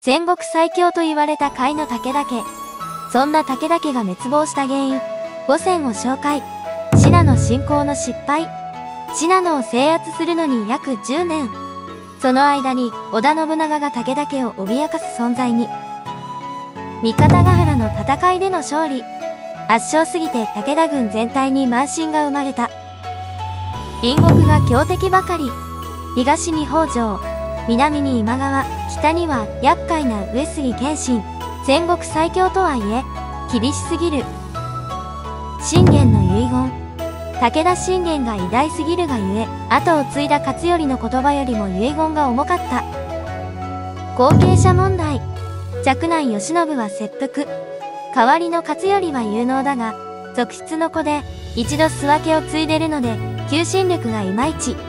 戦国最強と言われた甲斐の武田家。そんな武田家が滅亡した原因、5選を紹介。信濃侵攻の失敗。信濃を制圧するのに約10年。その間に織田信長が武田家を脅かす存在に。三方ヶ原の戦いでの勝利。圧勝すぎて武田軍全体に慢心が生まれた。隣国が強敵ばかり。東に北条、南に今川、北には厄介な上杉謙信。戦国最強とはいえ、厳しすぎる。信玄の遺言。武田信玄が偉大すぎるがゆえ、後を継いだ勝頼の言葉よりも遺言が重かった。後継者問題。嫡男慶喜は切腹。代わりの勝頼は有能だが、側室の子で、一度諏訪家を継いでるので、求心力がいまいち。